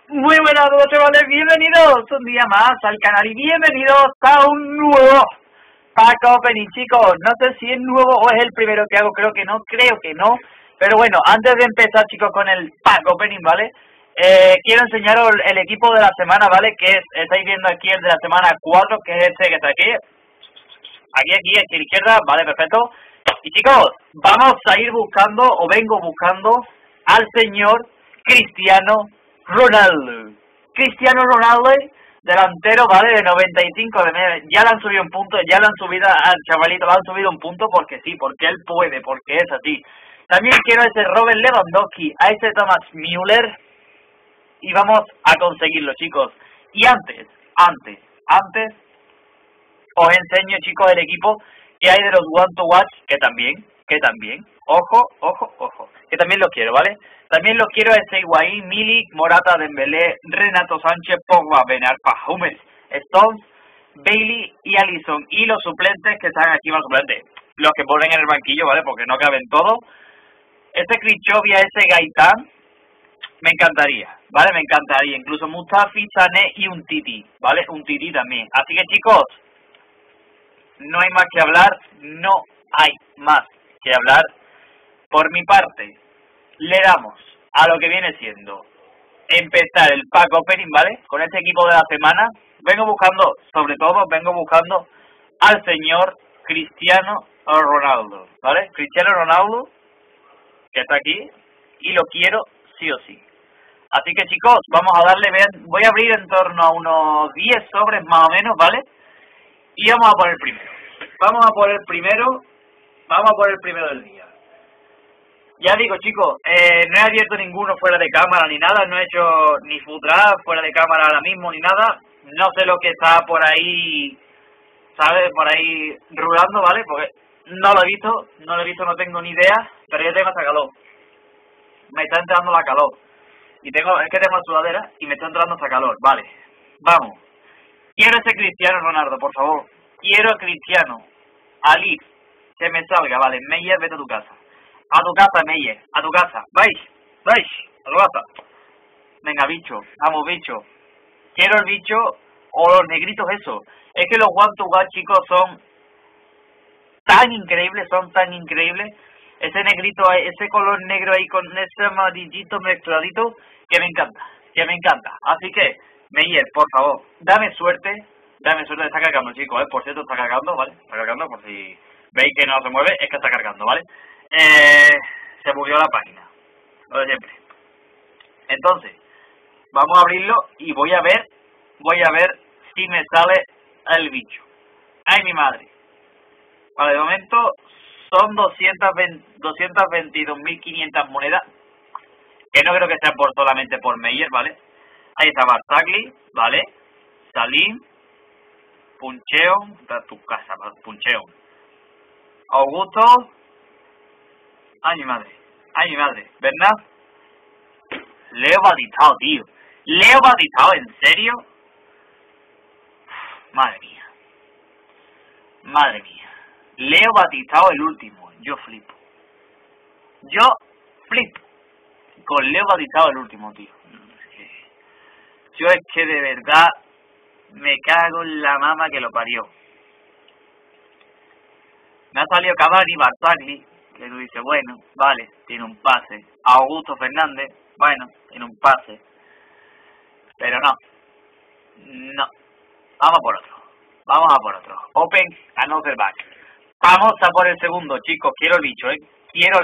Muy buenas noches, chavales, bienvenidos un día más al canal y bienvenidos a un nuevo pack opening, chicos. No sé si es nuevo o es el primero que hago, creo que no, pero bueno, antes de empezar, chicos, con el pack opening, ¿vale? Quiero enseñaros el equipo de la semana, ¿vale? Que es, estáis viendo aquí el de la semana 4, que es este que está aquí a la izquierda, ¿vale? Perfecto. Y chicos, vamos a ir buscando, o vengo buscando, al señor Cristiano Ronaldo. Cristiano Ronaldo, delantero, ¿vale? De 95 de media. Ya le han subido un punto, ya le han subido al chavalito, le han subido un punto porque sí, porque él puede, porque es así. También quiero a ese Robert Lewandowski, a ese Thomas Müller, y vamos a conseguirlo, chicos. Y antes, os enseño, chicos, el equipo que hay de los One to Watch, que también, ojo, que también los quiero, ¿vale? También los quiero a ese Higuaín, Milik, Morata, Dembélé, Renato Sánchez, Pogba, Ben Arfa, Hummels, Stones, Bailey y Alisson. Y los suplentes que están aquí, los suplentes, los que ponen en el banquillo, ¿vale? Porque no caben todos. Ese Krichovia, ese Gaitán, me encantaría, ¿vale? Me encantaría. Incluso Mustafi, Sané y un Titi, ¿vale? Un Titi también. Así que, chicos, no hay más que hablar, no hay más que hablar. Por mi parte, le damos a lo que viene siendo empezar el pack opening, ¿vale? Con este equipo de la semana. Vengo buscando, sobre todo, al señor Cristiano Ronaldo, ¿vale? Cristiano Ronaldo, que está aquí, y lo quiero sí o sí. Así que, chicos, vamos a darle, voy a abrir en torno a unos 10 sobres más o menos, ¿vale? Y vamos a por el primero. Vamos a por el primero del día. Ya digo, chicos, no he abierto ninguno fuera de cámara ni nada, no he hecho ni futra fuera de cámara ahora mismo ni nada. No sé lo que está por ahí, ¿sabes? Por ahí rulando, ¿vale? Porque no lo he visto, no tengo ni idea, pero yo tengo esta calor. Me está entrando la calor. Es que tengo la sudadera y me está entrando esta calor, vale. Vamos. Quiero ese Cristiano Ronaldo, por favor. Quiero a Cristiano. Ali, que me salga, vale. Meyer, vete a tu casa. A tu casa, Meyer. A tu casa. Vais. A tu casa. Venga, bicho. Vamos, bicho. Quiero el bicho o los negritos, eso. Es que los One to Watch, chicos, son tan increíbles. Ese negrito, ese color negro ahí con ese amarillito mezcladito, que me encanta. Así que, Meyer, por favor, dame suerte, está cargando, chicos, por cierto, está cargando, ¿vale? Está cargando, por si veis que no se mueve, es que está cargando, ¿vale? Se murió la página, lo de siempre. Entonces, vamos a abrirlo y voy a ver si me sale el bicho. ¡Ay, mi madre! Vale, de momento son 222.500 monedas, que no creo que sea solamente por Meyer, ¿vale? Ahí está Barzagli, ¿vale? Salim, Puncheon, de tu casa, Puncheon. Augusto, ay mi madre, ¿verdad? Leo Batistao, tío. Leo Batistao, ¿en serio? Madre mía. Leo Batistao el último, yo flipo. Con Leo Batistao el último, tío. Yo es que de verdad me cago en la mama que lo parió. Me ha salido Cavani, Barzagli, que tú dices, bueno, vale, tiene un pase. Augusto Fernández, bueno, tiene un pase. Pero no. Vamos a por otro. Open another back. Vamos a por el segundo, chicos. Quiero el bicho, Quiero al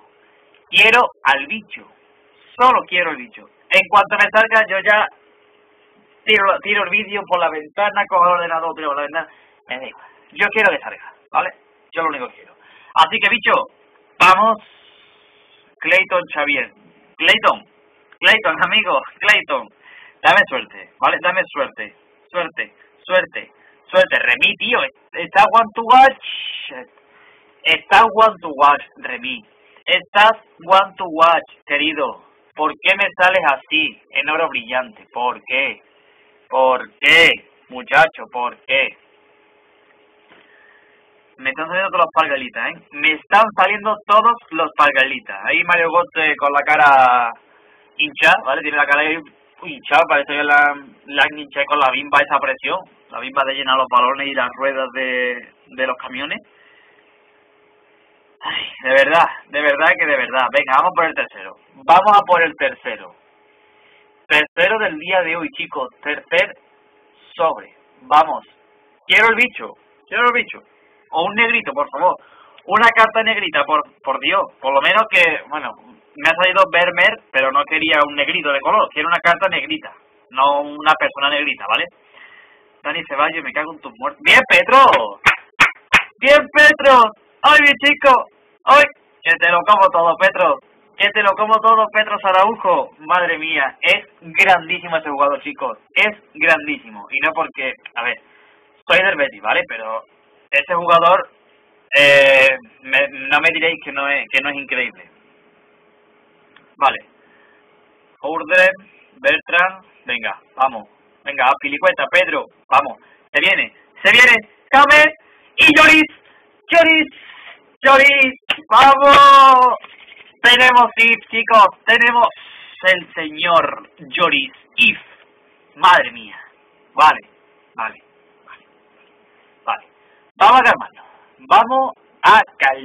bicho. Solo quiero el bicho. En cuanto me salga, yo ya tiro el vídeo por la ventana, cojo el ordenador, tiro por la ventana. Me da igual. Yo quiero que salga, ¿vale? Yo lo único que quiero. Así que, bicho, vamos. Clayton Xavier. Clayton, amigo. Clayton. Dame suerte, ¿vale? Dame suerte. Remy, tío. Está One to Watch, Remy. Estás One to Watch, querido. ¿Por qué me sales así, en oro brillante? ¿Por qué? Muchacho, ¿por qué? Me están saliendo todos los pargalitas, Me están saliendo todos los pargalitas. Ahí Mario Götze con la cara hinchada, ¿vale? Tiene la cara ahí Uy, chaval, parece que la han hinchado con la bimba esa presión. La bimba de llenar los balones y las ruedas de los camiones. Ay, de verdad que de verdad. Venga, vamos por el tercero. Vamos a por el tercero. Tercero del día de hoy, chicos. Tercer sobre. Vamos. Quiero el bicho. O un negrito, por favor. Una carta negrita, por Dios. Por lo menos que, bueno, me ha salido Vermeer, pero no quería un negrito de color. Quiero una carta negrita. No una persona negrita, ¿vale? Dani Ceballos, me cago en tus muertos. ¡Bien, Petro! ¡Bien, Petro! ¡Ay, mi chico! ¡Ay! Que te lo como todo, Petro. Que te lo como todo, Petro Saraujo. Madre mía, es grandísimo ese jugador, chicos. Es grandísimo. Y no porque, a ver, soy del Betis, ¿vale? Pero ese jugador, no me diréis que no es increíble. Vale. Urde, Bertrand, venga, vamos. Venga, Pilicueta, Pedro, vamos. Se viene, James y Lloris, vamos. Tenemos if, chicos, tenemos el señor Lloris, if. Madre mía. Vale. Vamos a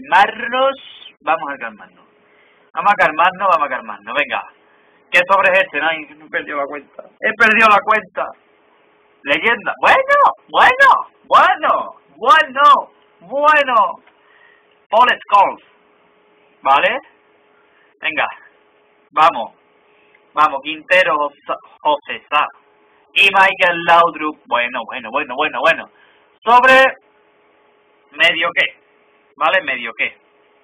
calmarnos. Venga. ¿Qué sobre es este? Ay, he perdido la cuenta. Leyenda. Bueno. Paul Scholes. ¿Vale? Venga. Vamos. Quintero, José Sá. Y Michael Laudrup. Bueno. Sobre medio qué. ¿Vale? Medio qué.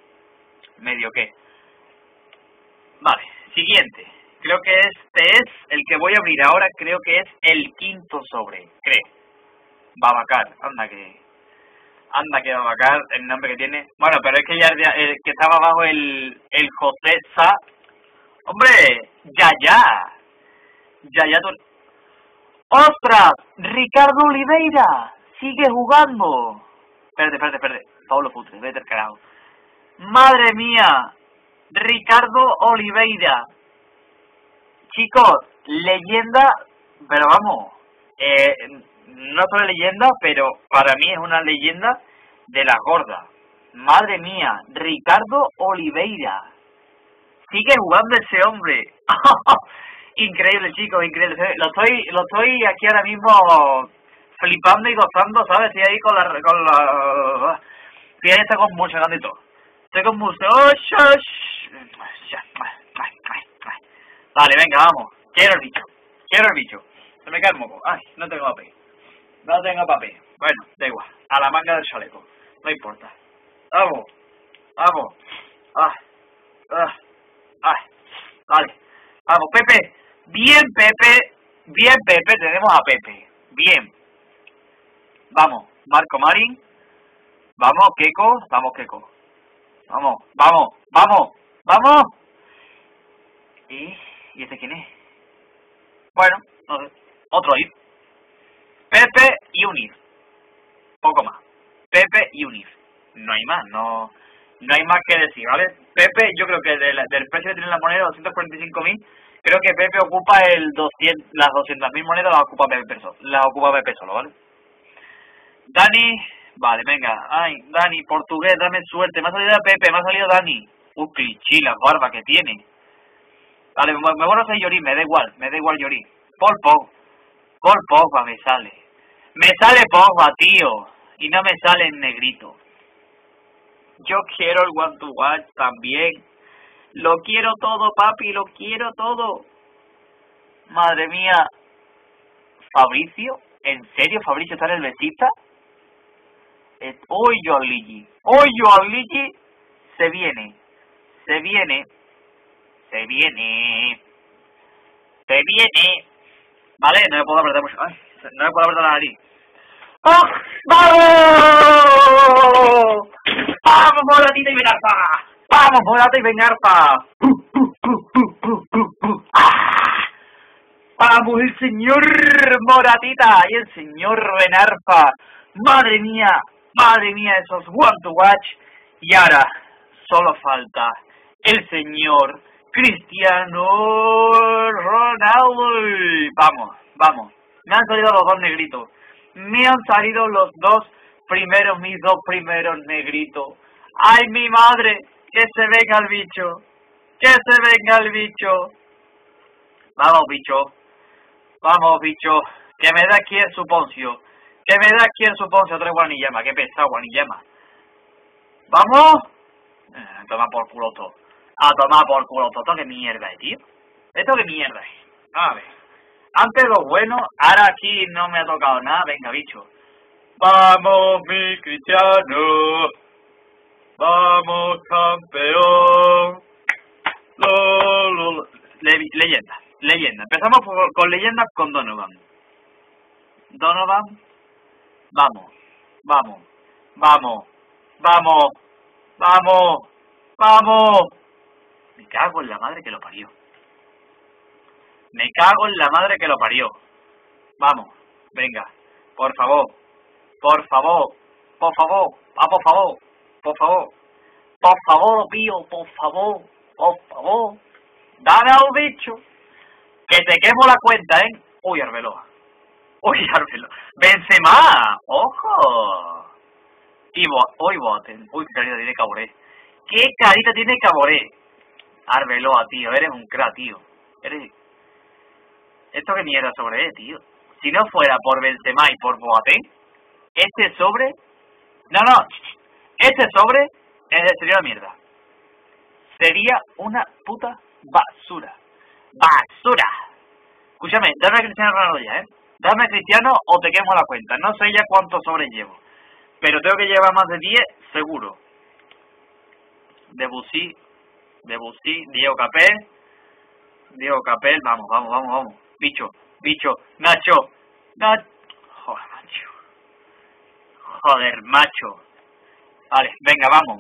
Vale. Siguiente. Creo que este es el que voy a abrir ahora. Creo que es el quinto sobre. Babacar. Anda que Babacar, el nombre que tiene. Bueno, pero es que ya el que estaba abajo el José Sá. ¡Hombre! ¡Yaya! ¡Ostras! ¡Ricardo Oliveira! ¡Sigue jugando! Espérate. Paulo Futre, vete al carajo. ¡Madre mía! Ricardo Oliveira. Chicos, leyenda, pero vamos, no solo leyenda, pero para mí es una leyenda de la gorda. Madre mía, Ricardo Oliveira. Sigue jugando ese hombre. Increíble, chicos, increíble. Lo estoy aquí ahora mismo flipando y gozando, ¿sabes? Estoy ahí con la estoy convulsionando y todo. Estoy convulsionando. Vale, venga, vamos. Quiero el bicho. Se me cae el moco. Ay, no tengo papel. Bueno, da igual. A la manga del chaleco. No importa. Vamos. Vale. Vamos, Pepe. Bien, Pepe. Tenemos a Pepe. Bien. Vamos, Marco Marín. Vamos, Keco. Vamos. ¿Y este quién es? Bueno, no sé. Otro if. Pepe y un if. Poco más. Pepe y un if. No hay más, no hay más que decir, ¿vale? Pepe, yo creo que del precio que tiene la moneda, 245.000, creo que Pepe ocupa las 200.000 monedas las ocupa Pepe solo, ¿vale? Dani, vale, venga. Ay, Dani, portugués, dame suerte. Me ha salido Pepe, me ha salido Dani. Clichí, la barba que tiene. Vale, me voy a hacer Lloris, me da igual Lloris. Paul Pogba me sale. Me sale Pogba, tío. Y no me sale en negrito. Yo quiero el One to Watch también. Lo quiero todo, papi, lo quiero todo. Madre mía. ¿Fabricio? ¿En serio Fabricio está en el Besiktas? Hoy Joaligi. Se viene. Vale, no me puedo apretar mucho. Ay, no me puedo apretar la nariz. ¡Oh! ¡Vamos! ¡Vamos, Moratita y Benarfa! ¡Vamos, el señor Moratita y el señor Benarfa! ¡Madre mía, esos One to Watch! Y ahora, solo falta el señor Cristiano Ronaldo. vamos, vamos. Me han salido los dos negritos. Me han salido los dos primeros, mis dos primeros negritos. ¡Ay, mi madre! ¡Que se venga el bicho! ¡Que se venga el bicho! Vamos, bicho. Vamos, bicho. Que me da aquí el suponcio. Que me da aquí el suponcio. Otra guanillama. Qué pesado, guanillama. ¿Vamos? Toma por culo todo. A tomar por culo todo. ¿Esto qué mierda es, tío? ¿Esto qué mierda es? A ver. Antes lo bueno, ahora aquí no me ha tocado nada. Venga, bicho. Vamos, mi Cristiano. Vamos, campeón. Leyenda. Leyenda. Empezamos con leyendas con Donovan. Donovan. Vamos. Vamos. Vamos. Vamos. Vamos. Vamos. Me cago en la madre que lo parió. Me cago en la madre que lo parió. Vamos. Venga. Por favor. Por favor. Por favor. Ah, por favor. Por favor. Por favor, Pío. Por favor. Por favor. Dame al bicho. Que te quemo la cuenta, ¿eh? Uy, Arbeloa. Uy, Arbeloa. Benzema. ¡Ojo! Y hoy Boateng. Uy, qué carita tiene Caboré. ¿Qué carita tiene Caboré? Arbeloa, tío. Eres un crack, tío. Eres... ¿Esto qué mierda sobre tío? Si no fuera por Benzema y por Boateng, este sobre... No, no. Este sobre sería una mierda. Sería una puta basura. ¡Basura! Escúchame, dame a Cristiano Ronaldo ya, ¿eh? Dame a Cristiano o te quemo la cuenta. No sé ya cuántos sobres llevo. Pero tengo que llevar más de 10, seguro. Debussy, Diego Capel, vamos, vamos, vamos, vamos. Bicho, Nacho. Joder, macho. Joder, macho. Vale, venga, vamos.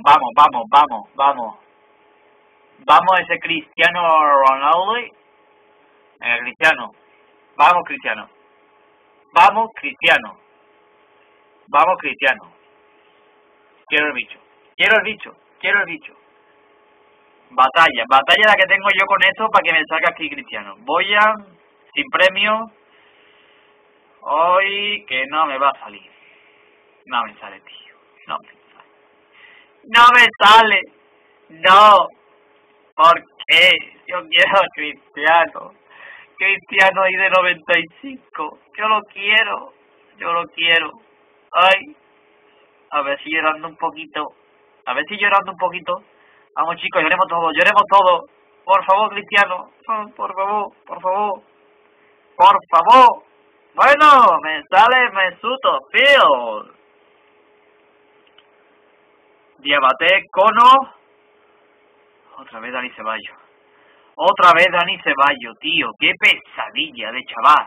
Vamos a ese Cristiano Ronaldo. Venga, Cristiano. Vamos, Cristiano. Quiero el bicho. Batalla la que tengo yo con esto para que me salga aquí Cristiano. Voy a, sin premio. Hoy que no me va a salir. No me sale, tío. No me sale. No. ¿Por qué? Yo quiero a Cristiano. Cristiano ahí de 95. Yo lo quiero. Ay. A ver si llorando un poquito. Vamos, chicos, lloremos todo. Por favor, Cristiano. Por favor. Bueno, me sale Mesut Özil. Diabate, Cono. Otra vez Dani Ceballos, tío. Qué pesadilla de chaval.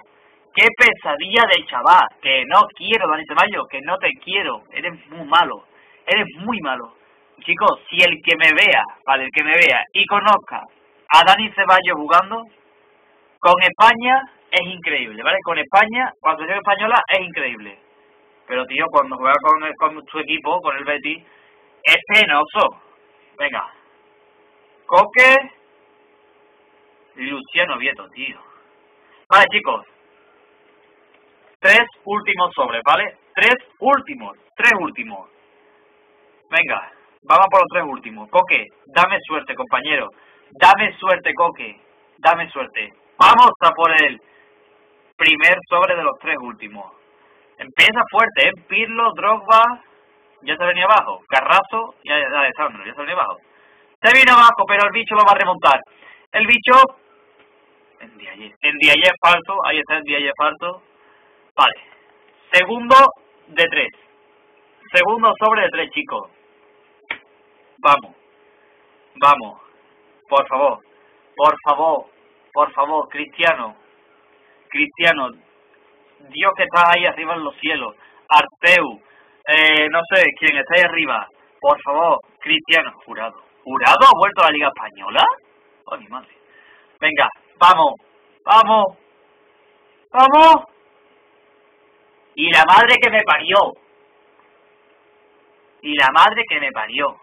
Que no quiero, Dani Ceballos. Que no te quiero. Eres muy malo. Chicos, si el que me vea y conozca a Dani Ceballos jugando, con España es increíble, ¿vale? Con España, cuando selección española es increíble. Pero, tío, cuando juega con su equipo, con el Betis, es penoso. Venga. Coque y Luciano Vieto, tío. Vale, chicos. 3 últimos sobres, ¿vale? 3 últimos. Venga, vamos por los 3 últimos. Coque, dame suerte, compañero. Coque. Vamos a por el primer sobre de los 3 últimos. Empieza fuerte, ¿eh? Pirlo, Drogba, ya se venía abajo. Carrasco y Alessandro, ya se venía abajo. Se viene abajo, pero el bicho lo va a remontar. El bicho... En Diaye falso, ahí está el Diaye falso. Vale. Segundo de 3. Segundo sobre de 3, chicos. Vamos. Por favor, Cristiano. Dios que está ahí arriba en los cielos. Arteu. No sé, quién está ahí arriba. Por favor, Cristiano. Jurado ha vuelto a la Liga Española. Oh, mi madre. Venga, vamos. Y la madre que me parió.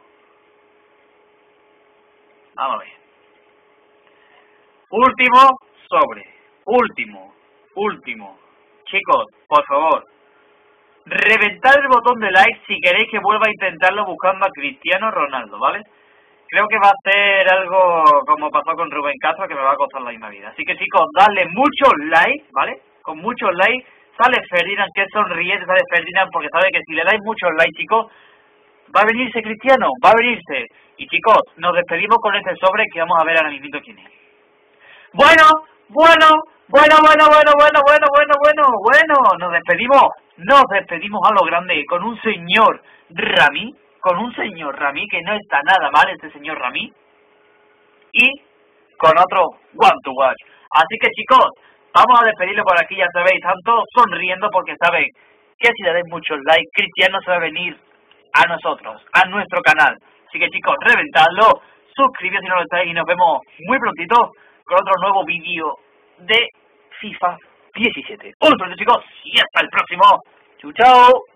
Vamos a ver. Último sobre. último. Chicos, por favor, reventad el botón de like si queréis que vuelva a intentarlo buscando a Cristiano Ronaldo, ¿vale? Creo que va a ser algo como pasó con Rubén Castro, que me va a costar la misma vida. Así que chicos, dadle muchos likes, ¿vale? Con muchos likes. Sale Ferdinand, que es sonriente, sale Ferdinand, porque sabe que si le dais muchos likes, chicos, va a venirse Cristiano, va a venirse. Y chicos, nos despedimos con este sobre que vamos a ver ahora mismo quién es. Bueno, nos despedimos a lo grande con un señor Rami, que no está nada mal este señor Rami, y con otro One to Watch. Así que chicos, vamos a despedirle por aquí, ya sabéis, están todos sonriendo porque saben que si le dais muchos likes, Cristiano se va a venir a nosotros, a nuestro canal. Así que chicos, reventadlo, suscribíos si no lo estáis y nos vemos muy prontito con otro nuevo vídeo de FIFA 17. Un saludo chicos y hasta el próximo. Chau chao.